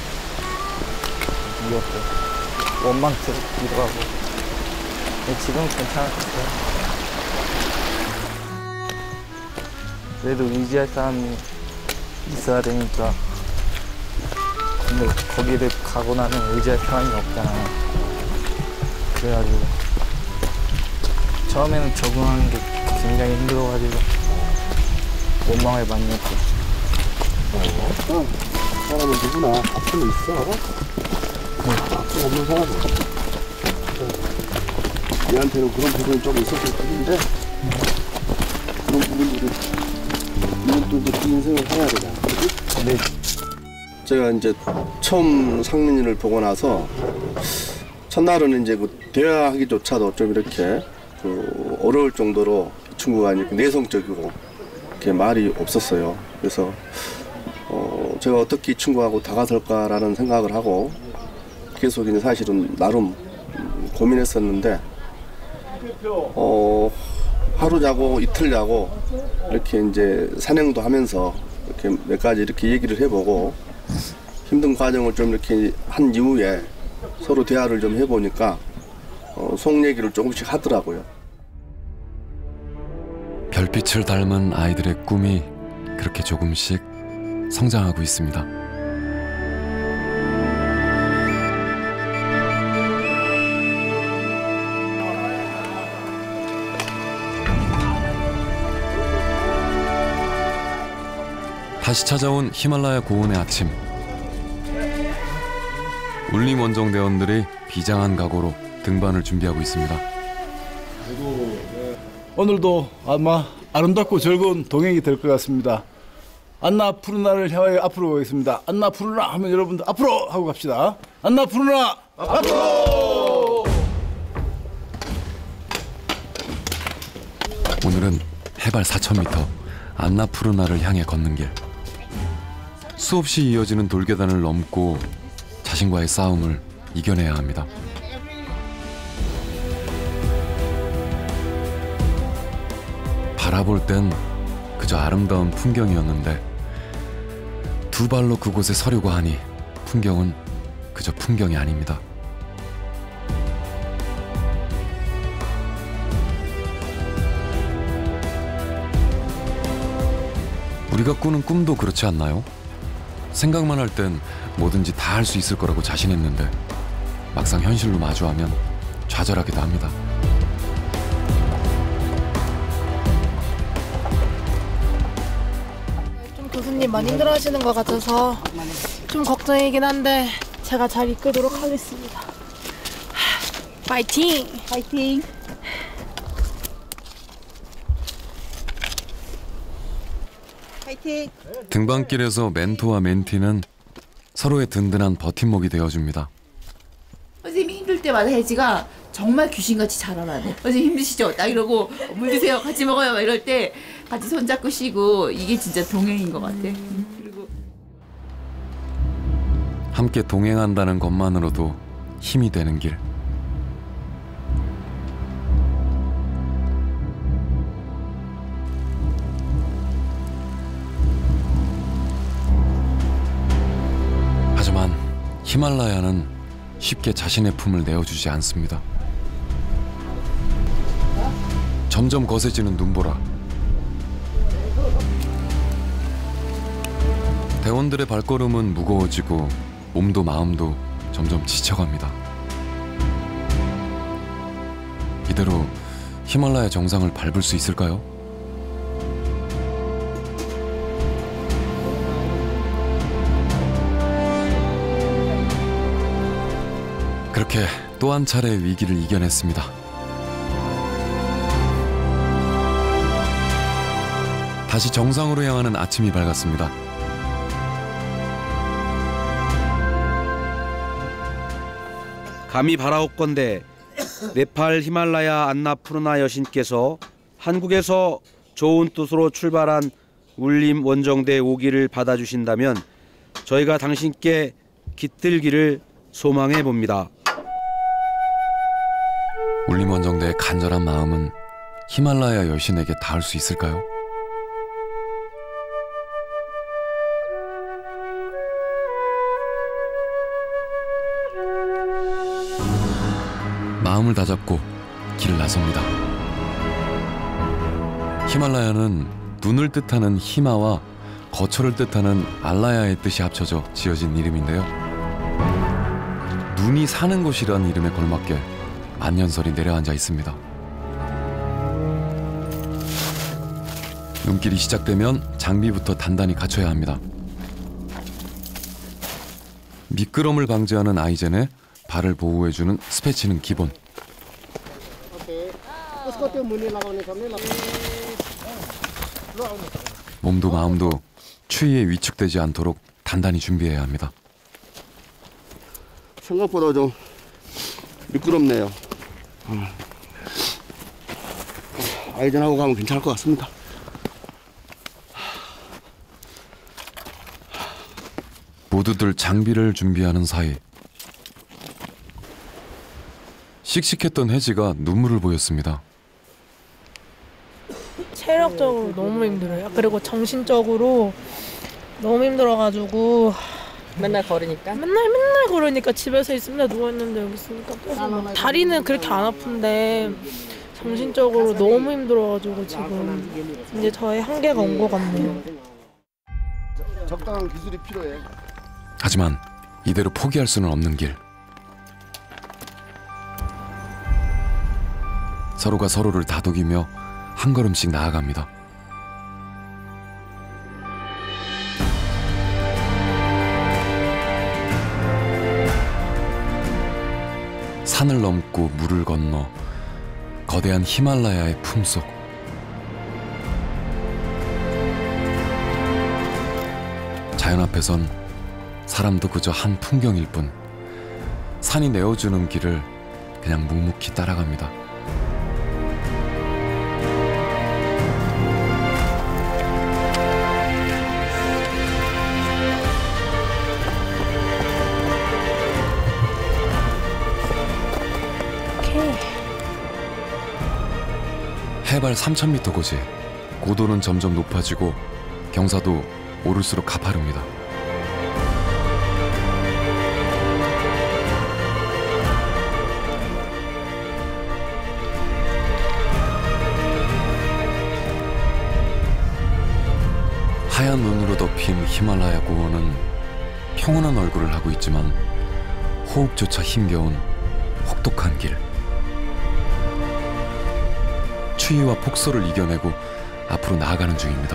미웠고 원망스럽기도 하고. 근데 지금 괜찮았어요. 그래도 의지할 사람이 있어야 되니까. 근데 거기를 가고 나면 의지할 사람이 없잖아요. 그래가지고 처음에는 적응하는 게 굉장히 힘들어가지고 원망을 많이 했고. 어, 사람은 누구나 아픔이 있어. 아픔 없는 사람은 없어. 얘한테는 그런 부분이 좀 있었을 텐데 그런 부분들은 이건 또 이제 그 인생을 살아야 되잖아. 그치? 네. 제가 이제 처음 상민이를 보고 나서 첫날은 이제 그 대화하기조차도 좀 이렇게 그 어려울 정도로 이 친구가 이렇게 내성적이고 이렇게 말이 없었어요. 그래서 어 제가 어떻게 이 친구하고 다가설까라는 생각을 하고 계속 이제 사실은 나름 고민했었는데 어 하루 자고 이틀 자고 이렇게 이제 산행도 하면서 이렇게 몇 가지 이렇게 얘기를 해보고 힘든 과정을 좀 이렇게 한 이후에 서로 대화를 좀 해보니까 어, 속 얘기를 조금씩 하더라고요. 별빛을 닮은 아이들의 꿈이 그렇게 조금씩 성장하고 있습니다. 다시 찾아온 히말라야 고원의 아침. 울림 원정 대원들이 비장한 각오로 등반을 준비하고 있습니다. 오늘도 아마 아름답고 즐거운 동행이 될 것 같습니다. 안나푸르나를 향하여 앞으로 가겠습니다. 안나푸르나 하면 여러분들 앞으로 하고 갑시다. 안나푸르나 앞으로! 오늘은 해발 사천 미터 안나푸르나를 향해 걷는 길. 수없이 이어지는 돌계단을 넘고 자신과의 싸움을 이겨내야 합니다. 바라볼 땐 그저 아름다운 풍경이었는데 두 두 발로 그곳에 서려고 하니 풍경은 그저 풍경이 아닙니다. 우리가 꾸는 꿈도 그렇지 않나요? 생각만 할 땐 뭐든지 다 할 수 있을 거라고 자신했는데 막상 현실로 마주하면 좌절하기도 합니다. 좀 교수님 많이 힘들어하시는 것 같아서 좀 걱정이긴 한데 제가 잘 이끌도록 하겠습니다. 파이팅! 파이팅! 파이팅! 등반길에서 멘토와 멘티는 서로의 든든한 버팀목이 되어줍니다. 선생님이 힘들 때마다 혜지가 정말 귀신같이 잘 알아내. 선생님 힘드시죠? 딱 이러고 물 드세요. 같이 먹어요. 막 이럴 때 같이 손잡고 쉬고 이게 진짜 동행인 것 같아. 그리고 함께 동행한다는 것만으로도 힘이 되는 길. 하지만 히말라야는 쉽게 자신의 품을 내어주지 않습니다. 점점 거세지는 눈보라. 대원들의 발걸음은 무거워지고 몸도 마음도 점점 지쳐갑니다. 이대로 히말라야 정상을 밟을 수 있을까요? 그렇게 또 한 차례 위기를 이겨냈습니다. 다시 정상으로 향하는 아침이 밝았습니다. 감히 바라옵건대 네팔 히말라야 안나푸르나 여신께서 한국에서 좋은 뜻으로 출발한 울림 원정대 오기를 받아주신다면 저희가 당신께 깃들기를 소망해 봅니다. 울림 원정대의 간절한 마음은 히말라야 여신에게 닿을 수 있을까요? 마음을 다잡고 길을 나섭니다. 히말라야는 눈을 뜻하는 히마와 거처를 뜻하는 알라야의 뜻이 합쳐져 지어진 이름인데요. 눈이 사는 곳이란 이름에 걸맞게 만년설이 내려앉아 있습니다. 눈길이 시작되면 장비부터 단단히 갖춰야 합니다. 미끄럼을 방지하는 아이젠에 발을 보호해주는 스패치는 기본. 몸도 마음도 추위에 위축되지 않도록 단단히 준비해야 합니다. 생각보다 좀 미끄럽네요. 아이젠하고 가면 괜찮을 것 같습니다. 모두들 장비를 준비하는 사이 씩씩했던 혜지가 눈물을 보였습니다. 체력적으로 너무 힘들어요. 그리고 정신적으로 너무 힘들어가지고 맨날 걸으니까? 맨날 맨날 걸으니까 집에서 있으면 누워있는데 여기 있으니까 또 다리는 그렇게 안 아픈데 정신적으로 너무 힘들어가지고 지금 이제 저의 한계가 온 것 같네요. 적당한 기술이 필요해. 하지만 이대로 포기할 수는 없는 길. 서로가 서로를 다독이며 한 걸음씩 나아갑니다. 산을 넘고 물을 건너 거대한 히말라야의 품속. 자연 앞에선 사람도 그저 한 풍경일 뿐 산이 내어주는 길을 그냥 묵묵히 따라갑니다. 해발 삼천 미터 고지, 고도는 점점 높아지고 경사도 오를수록 가파릅니다. 하얀 눈으로 덮인 히말라야 고원은 평온한 얼굴을 하고 있지만 호흡조차 힘겨운 혹독한 길. 추위와 폭설을 이겨내고 앞으로 나아가는 중입니다.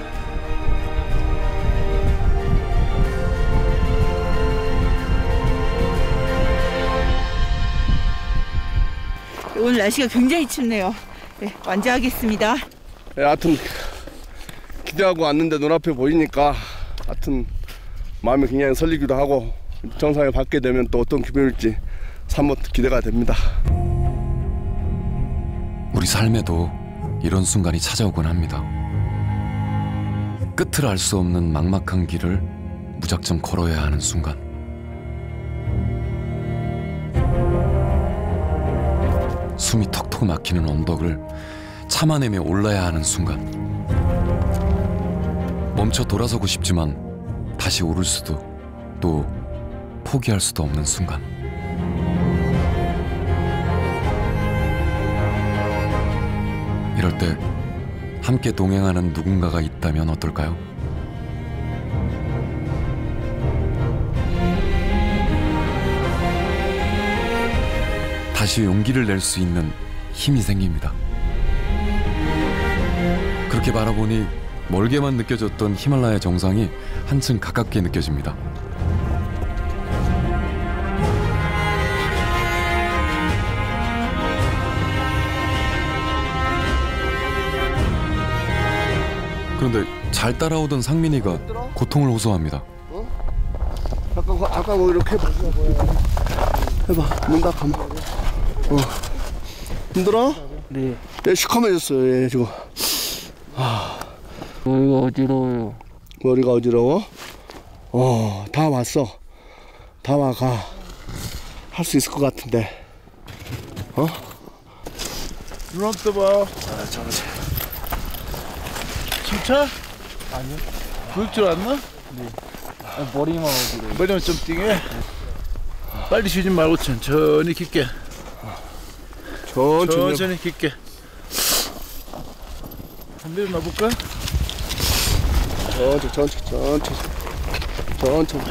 오늘 날씨가 굉장히 춥네요. 네, 완주하겠습니다. 네, 하여튼 기대하고 왔는데 눈앞에 보이니까 하여튼 마음이 굉장히 설리기도 하고 정상에 받게 되면 또 어떤 기분일지 사뭇 기대가 됩니다. 우리 삶에도 이런 순간이 찾아오곤 합니다. 끝을 알 수 없는 막막한 길을 무작정 걸어야 하는 순간. 숨이 턱턱 막히는 언덕을 참아내며 올라야 하는 순간. 멈춰 돌아서고 싶지만 다시 오를 수도 또 포기할 수도 없는 순간. 이럴 때 함께 동행하는 누군가가 있다면 어떨까요? 다시 용기를 낼 수 있는 힘이 생깁니다. 그렇게 바라보니 멀게만 느껴졌던 히말라야 정상이 한층 가깝게 느껴집니다. 그런데 잘 따라오던 상민이가 고통을 호소합니다. 어? 잠깐, 잠깐 뭐 이렇게 해봐. 해봐. 문 닫아봐. 어. 힘들어? 네. 얘 시커매졌어요, 얘 지금. 아. 머리가 어지러워요. 머리가 어지러워? 어, 다 왔어. 다 와가. 할 수 있을 것 같은데. 어? 눈 떠봐. 아, 저러지. 진짜? 아니요. 그럴 줄 알았나? 네. 아니, 머리만 어지러워요. 머리만 좀 띵해. 빨리 쉬지 말고 천천히 깊게. 천천히. 천천히 깊게. 한번 놔볼까? 천천히, 천천히, 천천히. 천천히.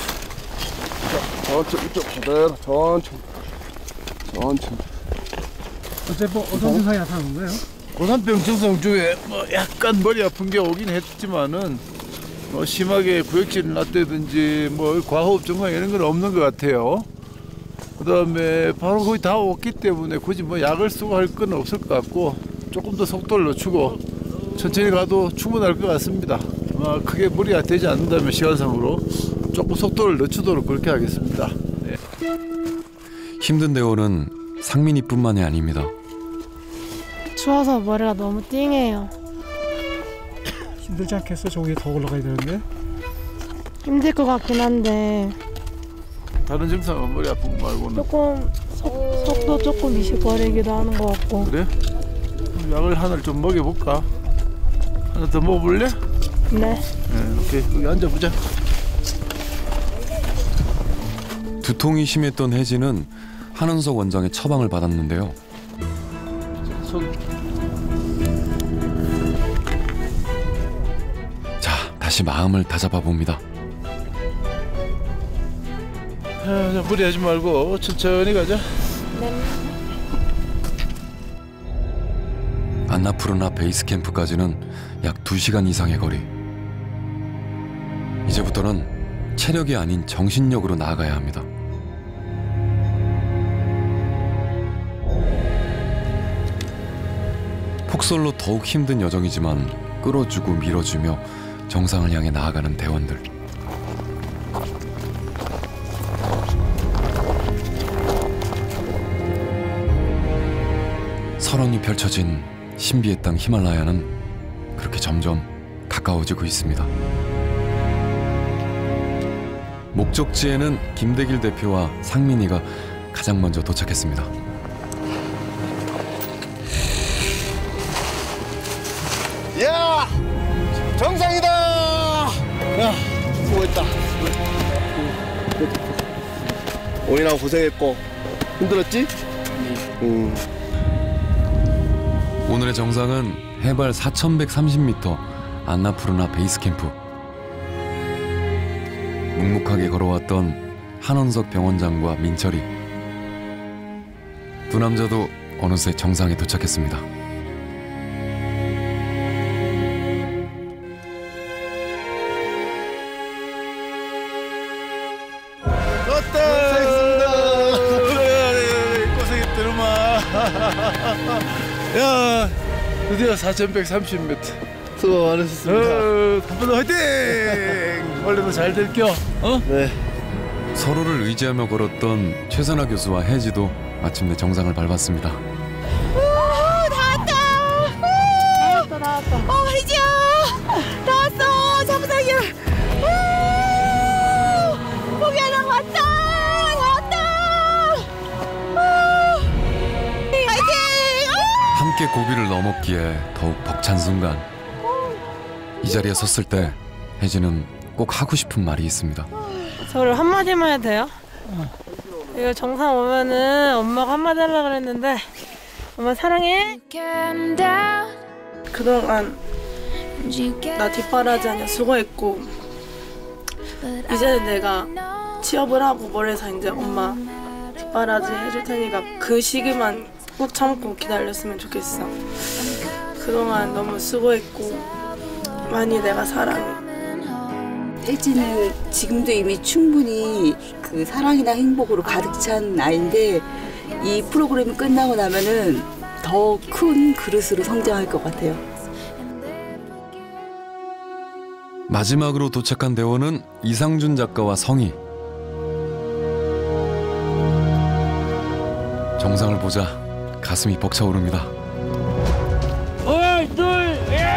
천천히, 좀 그대로, 천천히. 천천히. 어째 뭐 어떤 증상이 나타나는 거예요? 고산병 증상 중에 뭐 약간 머리 아픈 게 오긴 했지만은 뭐 심하게 구역질이 났다든지 뭐 과호흡 증상 이런 건 없는 것 같아요. 그다음에 바로 거의 다 왔기 때문에 굳이 뭐 약을 쓰고 할 건 없을 것 같고 조금 더 속도를 늦추고 천천히 가도 충분할 것 같습니다. 아, 크게 무리가 되지 않는다면 시간상으로 조금 속도를 늦추도록 그렇게 하겠습니다. 네. 힘든 대원은 상민이뿐만이 아닙니다. 추워서 머리가 너무 띵해요. 힘들지 않겠어? 저기 더 올라가야 되는데. 힘들 것 같긴 한데 다른 증상은 머리 아픈 거 말고는 조금 속, 속도 조금 미식거리기도 하는 것 같고. 그래? 그럼 약을 하나를 좀 먹여볼까? 하나 더 먹어볼래? 네. 네, 오케이. 여기 앉아보자. 두통이 심했던 혜진은 한은석 원장의 처방을 받았는데요. 손. 자, 다시 마음을 다잡아 봅니다. 아, 무리하지 말고 천천히 가자. 네. 안나푸르나 베이스 캠프까지는 약 두 시간 이상의 거리. 이제부터는 체력이 아닌 정신력으로 나아가야 합니다. 폭설로 더욱 힘든 여정이지만 끌어주고 밀어주며 정상을 향해 나아가는 대원들. 설원이 펼쳐진 신비의 땅 히말라야는 그렇게 점점 가까워지고 있습니다. 목적지에는 김대길 대표와 상민이가 가장 먼저 도착했습니다. 야! 정상이다! 야, 수고했다. 오인하고 고생했고 힘들었지? 음. 오늘의 정상은 해발 사천백삼십 미터 안나푸르나 베이스 캠프. 묵묵하게 걸어왔던 한원석 병원장과 민철이. 두 남자도 어느새 정상에 도착했습니다. 고생했더만. 야, 드디어 사천백삼십 미터. 수고 많으셨습니다. 어, 한번더 화이팅! 원래도 잘 될겨. 어? 네. 서로를 의지하며 걸었던 최선아 교수와 혜지도 마침내 정상을 밟았습니다. 오, 다 왔다. 다 왔다, 다 왔다. 어, 혜지야, 다 왔어. 정상이야. 오, 포기야, 나 왔다. 다 왔다. 오, 화이팅! 함께 고비를 넘었기에 더욱 벅찬 순간. 이 자리에 섰을 때 혜지는 꼭 하고 싶은 말이 있습니다. 저를 한마디만 해도 돼요? 이거 정상 오면은 엄마가 한마디 하려고 그랬는데 엄마 사랑해. 그동안 나 뒷바라지 아니야 수고했고 이제는 내가 취업을 하고 뭘 해서 이제 엄마 뒷바라지 해줄 테니까 그 시기만 꾹 참고 기다렸으면 좋겠어. 그동안 너무 수고했고 많이 내가 사랑해. 혜지는 지금도 이미 충분히 그 사랑이나 행복으로 가득 찬 아이인데 이 프로그램이 끝나고 나면은 더 큰 그릇으로 성장할 것 같아요. 마지막으로 도착한 대원은 이상준 작가와 성희. 정상을 보자 가슴이 벅차오릅니다. 어이, 둘,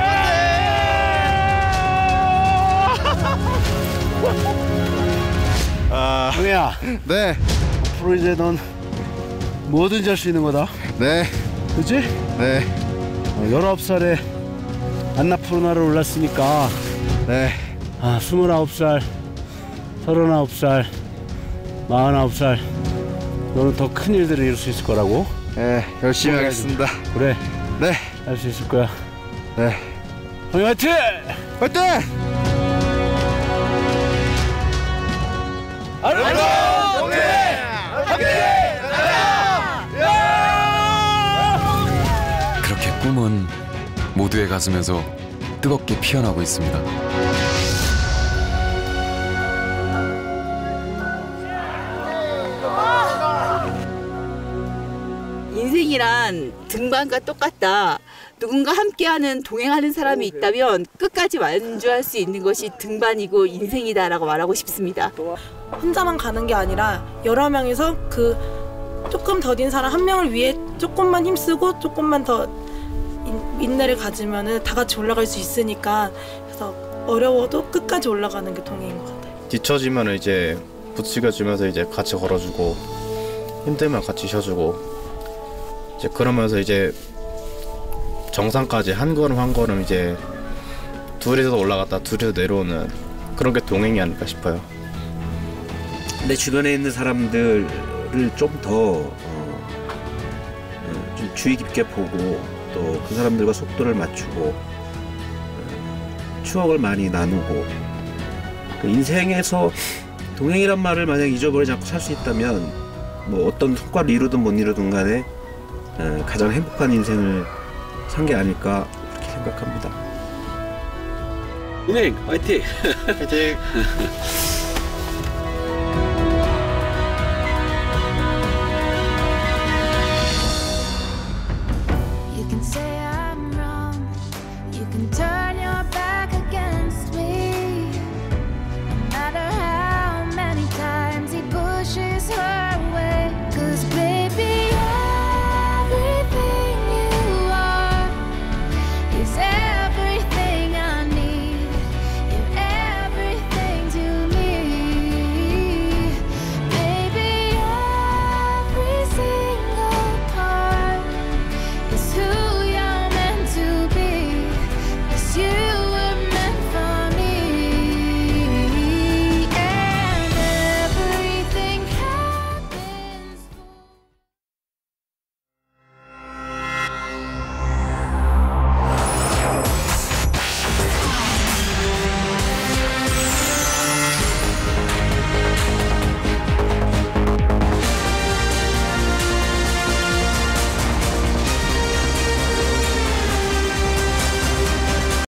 아, 형이야. 네. 앞으로 이제 넌 뭐든지 할 수 있는 거다. 네. 그치? 네. 어, 열아홉 살에 안나푸르나를 올랐으니까. 네. 아, 스물아홉 살, 서른아홉 살, 마흔아홉 살. 너는 더 큰 일들을 이룰 수 있을 거라고. 네, 열심히 하겠습니다. 그래. 네. 할 수 있을 거야. 네. 형이 화이팅! 화이팅! 안녕! 동네! 함께 나라! 그렇게 꿈은 모두의 가슴에서 뜨겁게 피어나고 있습니다. 인생이란 등반과 똑같다. 누군가 함께하는 동행하는 사람이 있다면 끝까지 완주할 수 있는 것이 등반이고 인생이다라고 말하고 싶습니다. 혼자만 가는 게 아니라 여러 명이서 그 조금 더딘 사람 한 명을 위해 조금만 힘쓰고 조금만 더 인내를 가지면은 다 같이 올라갈 수 있으니까 그래서 어려워도 끝까지 올라가는 게 동행인 것 같아요. 뒤처지면 이제 부추겨주면서 이제 같이 걸어주고 힘들면 같이 쉬어주고 이제 그러면서 이제 정상까지 한 걸음 한 걸음 이제 둘이서 올라갔다 둘이서 내려오는 그런 게 동행이 아닐까 싶어요. 내 주변에 있는 사람들을 좀 더 어, 좀 주의 깊게 보고 또 그 사람들과 속도를 맞추고 어, 추억을 많이 나누고 그 인생에서 동행이란 말을 만약 잊어버리지 않고 살 수 있다면 뭐 어떤 성과를 이루든 못 이루든 간에 어, 가장 행복한 인생을 산 게 아닐까 그렇게 생각합니다. 동행 화이팅! 화이팅! You can say I'm wrong, you can tell